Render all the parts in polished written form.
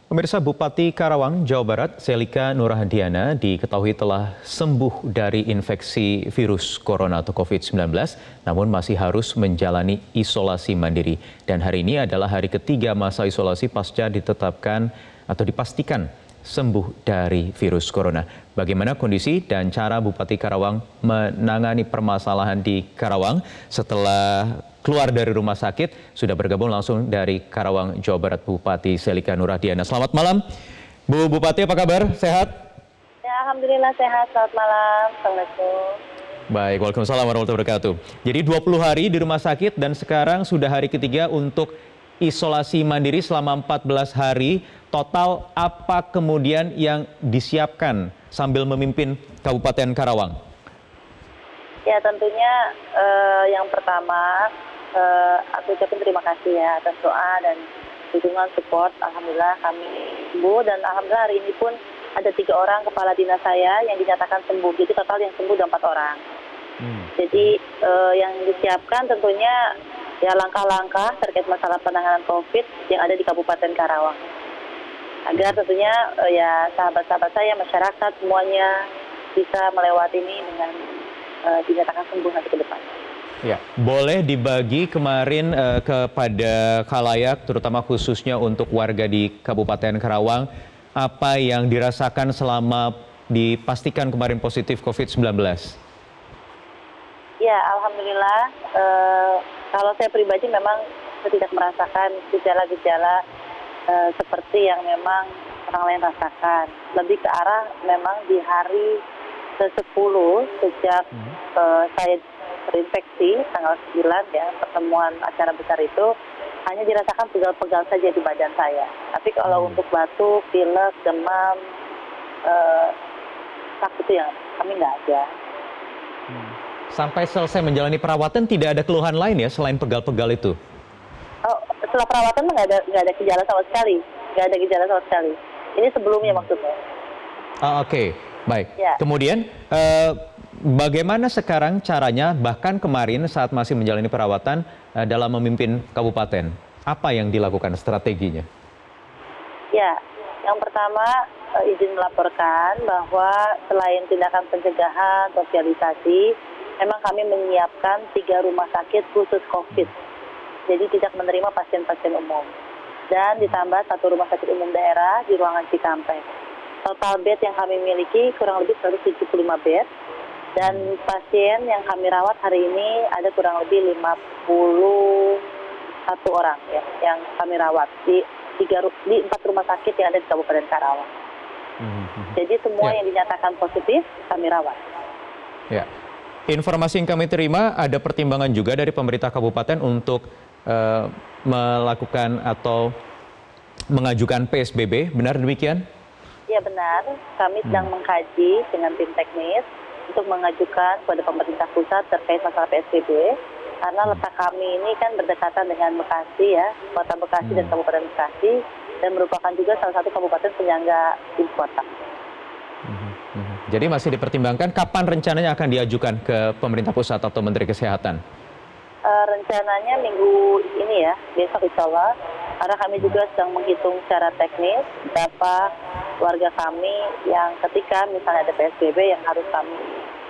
Pemirsa, Bupati Karawang, Jawa Barat, Selika Nurhadiana diketahui telah sembuh dari infeksi virus corona atau COVID-19, namun masih harus menjalani isolasi mandiri. Dan hari ini adalah hari ketiga masa isolasi pasca ditetapkan atau dipastikan sembuh dari virus corona. Bagaimana kondisi dan cara Bupati Karawang menangani permasalahan di Karawang setelah keluar dari rumah sakit? Sudah bergabung langsung dari Karawang, Jawa Barat, Bupati Selika Nurhadiana. Selamat malam, Bu Bupati, apa kabar? Sehat? Ya, alhamdulillah sehat. Selamat malam. Assalamualaikum. Baik, waalaikumsalam warahmatullahi wabarakatuh. Jadi 20 hari di rumah sakit dan sekarang sudah hari ketiga untuk isolasi mandiri selama 14 hari. Total apa kemudian yang disiapkan sambil memimpin Kabupaten Karawang? Ya, tentunya yang pertama aku ucapkan terima kasih ya atas doa dan dukungan support. Alhamdulillah kami sembuh dan alhamdulillah hari ini pun ada 3 orang kepala dinas saya yang dinyatakan sembuh. Jadi total yang sembuh ada 4 orang. Jadi yang disiapkan tentunya ya langkah-langkah terkait masalah penanganan COVID yang ada di Kabupaten Karawang. Agar tentunya ya sahabat-sahabat saya, masyarakat semuanya bisa melewati ini dengan dinyatakan sembuh nanti ke depan. Ya, boleh dibagi kemarin kepada khalayak, terutama khususnya untuk warga di Kabupaten Karawang, apa yang dirasakan selama dipastikan kemarin positif COVID-19? Ya, alhamdulillah. Kalau saya pribadi memang saya tidak merasakan gejala-gejala seperti yang memang orang lain rasakan. Lebih ke arah memang di hari ke-10 sejak saya terinfeksi tanggal 9 ya, pertemuan acara besar itu hanya dirasakan pegal-pegal saja di badan saya. Tapi kalau untuk batuk, pilek, demam, sakit itu yang kami nggak ada. Sampai selesai menjalani perawatan tidak ada keluhan lain ya selain pegal-pegal itu? Oh, setelah perawatan nggak ada gejala sama sekali, nggak ada gejala sama sekali. Ini sebelumnya maksudnya. Oke. Baik. Ya. Kemudian bagaimana sekarang caranya bahkan kemarin saat masih menjalani perawatan dalam memimpin kabupaten? Apa yang dilakukan strateginya? Ya, yang pertama izin melaporkan bahwa selain tindakan pencegahan, sosialisasi, memang kami menyiapkan 3 rumah sakit khusus COVID. Jadi tidak menerima pasien-pasien umum. Dan ditambah 1 rumah sakit umum daerah di ruangan Cikampek. Total bed yang kami miliki kurang lebih 175 bed. Dan pasien yang kami rawat hari ini ada kurang lebih 51 orang ya, yang kami rawat di 4 rumah sakit yang ada di Kabupaten Karawang. Jadi semua yang dinyatakan positif kami rawat. Ya. Informasi yang kami terima ada pertimbangan juga dari pemerintah kabupaten untuk melakukan atau mengajukan PSBB, benar demikian? Ya benar, kami sedang mengkaji dengan tim teknis untuk mengajukan kepada pemerintah pusat terkait masalah PSBB, karena letak kami ini kan berdekatan dengan Bekasi ya, Kota Bekasi dan Kabupaten Bekasi, dan merupakan juga salah satu kabupaten penyangga ibu kota. Jadi masih dipertimbangkan kapan rencananya akan diajukan ke pemerintah pusat atau Menteri Kesehatan? Rencananya minggu ini ya, besok insya Allah, karena kami juga sedang menghitung secara teknis berapa warga kami yang ketika misalnya ada PSBB yang harus kami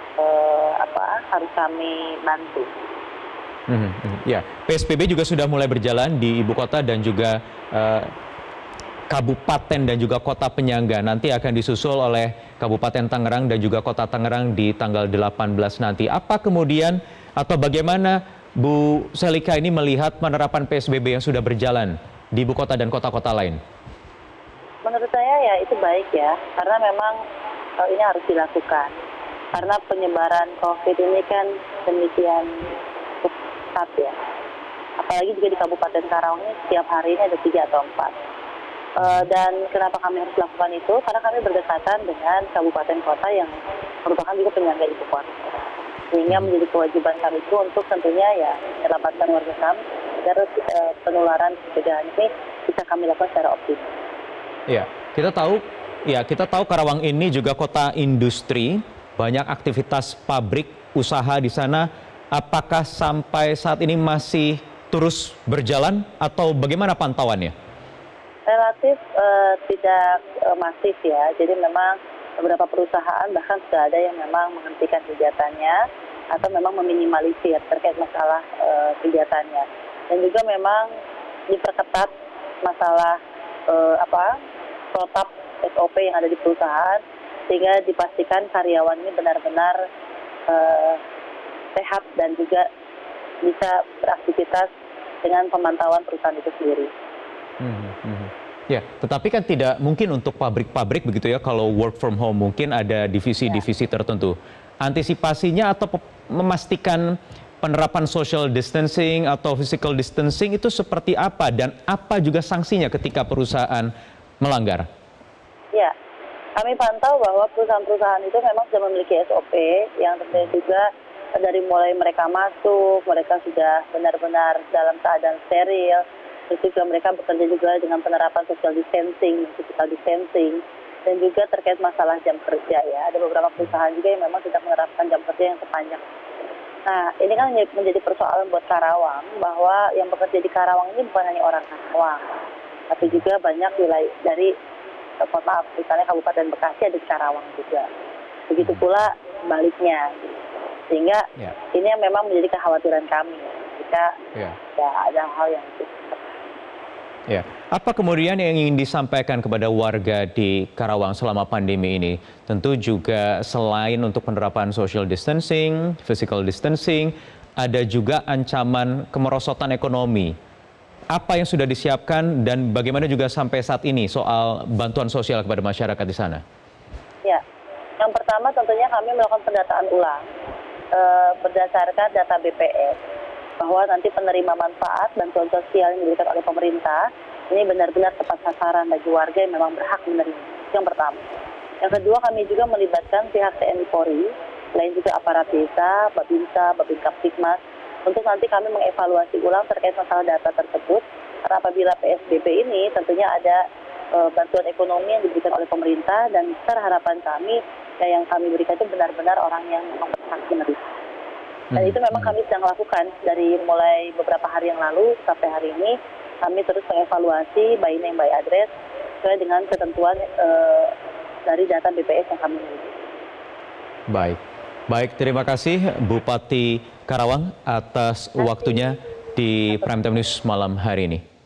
bantu. Ya, PSBB juga sudah mulai berjalan di ibu kota dan juga kabupaten dan juga kota penyangga. Nanti akan disusul oleh Kabupaten Tangerang dan juga Kota Tangerang di tanggal 18 nanti. Apa kemudian atau bagaimana Bu Selika ini melihat penerapan PSBB yang sudah berjalan di ibu kota dan kota-kota lain? Menurut saya ya itu baik ya, karena memang ini harus dilakukan. Karena penyebaran COVID ini kan demikian cepat ya. Apalagi juga di Kabupaten Karawang ini setiap hari ini ada 3 atau 4. Dan kenapa kami harus lakukan itu? Karena kami berdekatan dengan kabupaten kota yang merupakan juga penyangga ibu kota. Sehingga menjadi kewajiban kami itu untuk tentunya ya menyelamatkan warga kami agar penularan pencegahan ini bisa kami lakukan secara optimal. Ya, kita tahu Karawang ini juga kota industri, banyak aktivitas pabrik, usaha di sana. Apakah sampai saat ini masih terus berjalan atau bagaimana pantauannya? Relatif tidak masif ya. Jadi memang beberapa perusahaan bahkan sudah ada yang memang menghentikan kegiatannya atau memang meminimalisir terkait masalah kegiatannya. Dan juga memang diperketat masalah protap SOP yang ada di perusahaan sehingga dipastikan karyawan ini benar-benar sehat dan juga bisa beraktivitas dengan pemantauan perusahaan itu sendiri. Ya, tetapi kan tidak mungkin untuk pabrik-pabrik begitu ya, kalau work from home mungkin ada divisi-divisi tertentu. Antisipasinya atau memastikan penerapan social distancing atau physical distancing itu seperti apa dan apa juga sanksinya ketika perusahaan melanggar? Ya, kami pantau bahwa perusahaan-perusahaan itu memang sudah memiliki SOP yang tentunya juga dari mulai mereka masuk, mereka sudah benar-benar dalam keadaan steril. Terus juga mereka bekerja juga dengan penerapan social distancing, physical distancing, dan juga terkait masalah jam kerja ya. Ada beberapa perusahaan juga yang memang tidak menerapkan jam kerja yang sepanjang. Nah, ini kan menjadi persoalan buat Karawang, bahwa yang bekerja di Karawang ini bukan hanya orang Karawang, tapi juga banyak wilayah dari, misalnya Kabupaten Bekasi ada di Karawang juga. Begitu pula baliknya. Sehingga ini yang memang menjadi kekhawatiran kami jika ya ada hal yang itu. Ya, apa kemudian yang ingin disampaikan kepada warga di Karawang selama pandemi ini? Tentu juga selain untuk penerapan social distancing, physical distancing, ada juga ancaman kemerosotan ekonomi. Apa yang sudah disiapkan dan bagaimana juga sampai saat ini soal bantuan sosial kepada masyarakat di sana? Ya, yang pertama tentunya kami melakukan pendataan ulang berdasarkan data BPS. Bahwa nanti penerima manfaat bantuan sosial yang diberikan oleh pemerintah ini benar-benar tepat sasaran bagi warga yang memang berhak menerima. Yang pertama. Yang kedua, kami juga melibatkan pihak TNI Polri, selain juga aparat desa, Babinsa, Babinkamtibmas, untuk nanti kami mengevaluasi ulang terkait masalah data tersebut. Karena apabila PSBB ini tentunya ada bantuan ekonomi yang diberikan oleh pemerintah dan besar harapan kami yang kami berikan itu benar-benar orang yang memang berhak menerima. Dan itu memang kami sedang lakukan dari mulai beberapa hari yang lalu sampai hari ini. Kami terus mengevaluasi by name by address sesuai dengan ketentuan dari data BPS yang kami miliki. Baik, terima kasih Bupati Karawang atas waktunya di Prime Time News malam hari ini.